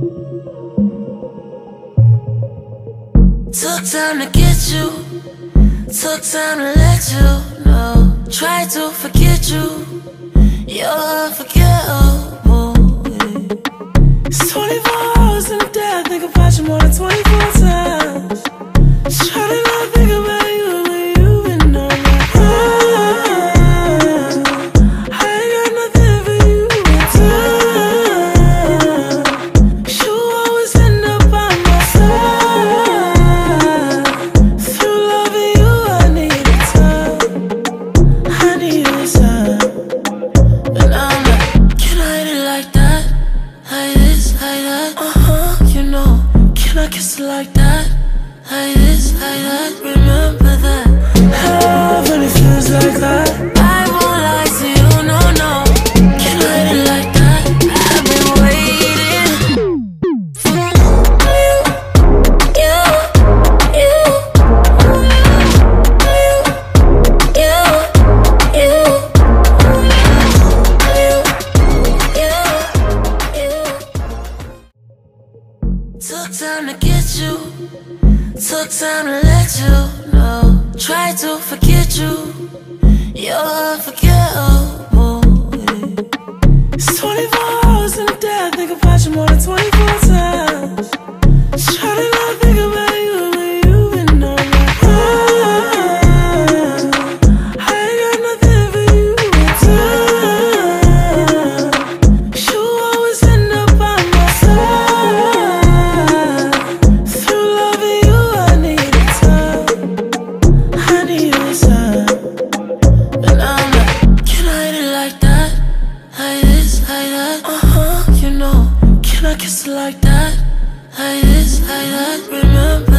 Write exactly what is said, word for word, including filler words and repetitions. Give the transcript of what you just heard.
Took time to get you, took time to let you know. Tried to forget you, you're unforgettable. It's twenty-four hours in a day, I think about you more than twenty-four times. Try to not think about you, but you've been on my mind. I ain't got nothing for you but time. You always end up by my side. Through loving you, I needed time. I needed time. And I'm like, can I hit it like that? Like this, like that? Uh-huh, you know. Can I kiss it like that? Like this, like that? Remember that? Love when it feels like that. I won't lie to you, no, no. Can I hit it like that? I've been waiting for you, you, you, you, you, you, you, you. Took time to get you, took time to let you know. Tried to forget you, you're unforgettable. It's twenty-four hours in a day, I think about you more than twenty-four times. Try to not think about you, but you've been on my mind. I ain't got nothing for you but time. You always end up by my side. Through loving you, I needed time. I needed time. And I'm like, can I hit it like that? Like this, like that? Uh-huh, you know. Can I kiss it like that? Like this, like that? Remember